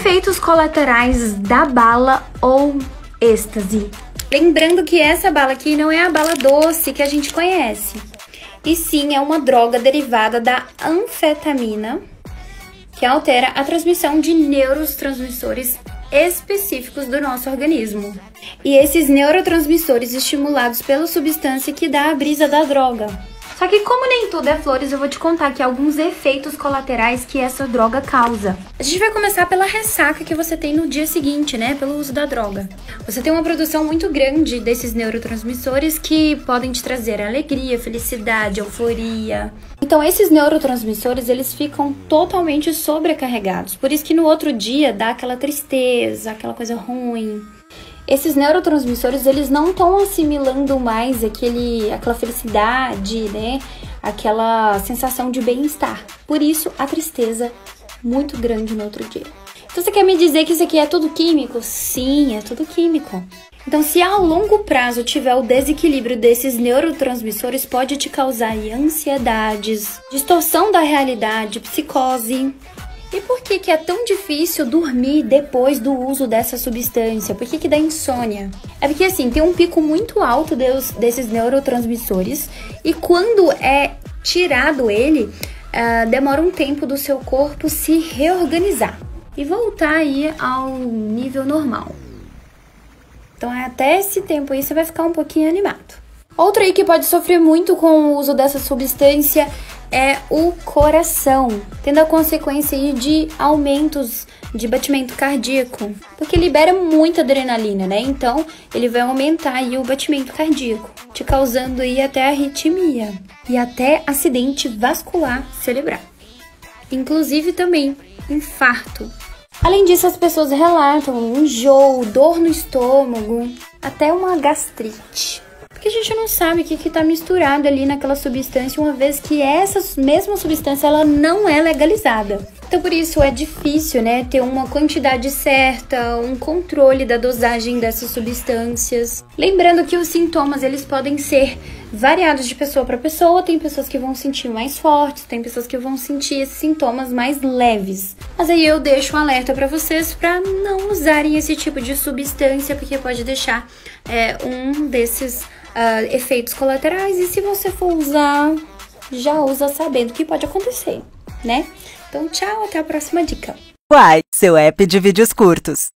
Efeitos colaterais da bala ou êxtase. Lembrando que essa bala aqui não é a bala doce que a gente conhece, e sim é uma droga derivada da anfetamina, que altera a transmissão de neurotransmissores específicos do nosso organismo. E esses neurotransmissores estimulados pela substância que dá a brisa da droga. Só que como nem tudo é flores, eu vou te contar aqui alguns efeitos colaterais que essa droga causa. A gente vai começar pela ressaca que você tem no dia seguinte, né, pelo uso da droga. Você tem uma produção muito grande desses neurotransmissores que podem te trazer alegria, felicidade, euforia. Então esses neurotransmissores, eles ficam totalmente sobrecarregados. Por isso que no outro dia dá aquela tristeza, aquela coisa ruim. Esses neurotransmissores, eles não estão assimilando mais aquela felicidade, né? Aquela sensação de bem-estar. Por isso, a tristeza muito grande no outro dia. Então, você quer me dizer que isso aqui é tudo químico? Sim, é tudo químico. Então, se a longo prazo tiver o desequilíbrio desses neurotransmissores, pode te causar ansiedades, distorção da realidade, psicose. E por que é tão difícil dormir depois do uso dessa substância? Por que dá insônia? É porque assim, tem um pico muito alto desses neurotransmissores e quando é tirado ele, demora um tempo do seu corpo se reorganizar e voltar aí ao nível normal. Então até esse tempo aí você vai ficar um pouquinho animado. Outro aí que pode sofrer muito com o uso dessa substância é o coração, tendo a consequência aí de aumentos de batimento cardíaco, porque libera muita adrenalina, né? Então, ele vai aumentar aí o batimento cardíaco, te causando aí até arritmia e até acidente vascular cerebral. Inclusive também infarto. Além disso, as pessoas relatam enjoo, dor no estômago, até uma gastrite. Porque a gente não sabe o que está misturado ali naquela substância, uma vez que essa mesma substância ela não é legalizada. Então, por isso é difícil, né, ter uma quantidade certa, um controle da dosagem dessas substâncias. Lembrando que os sintomas, eles podem ser variados de pessoa para pessoa. Tem pessoas que vão sentir mais fortes, tem pessoas que vão sentir esses sintomas mais leves. Mas aí eu deixo um alerta para vocês para não usarem esse tipo de substância, porque pode deixar um desses efeitos colaterais, e se você for usar, já usa sabendo o que pode acontecer, né? Então, tchau, até a próxima dica. Uai, seu app de vídeos curtos.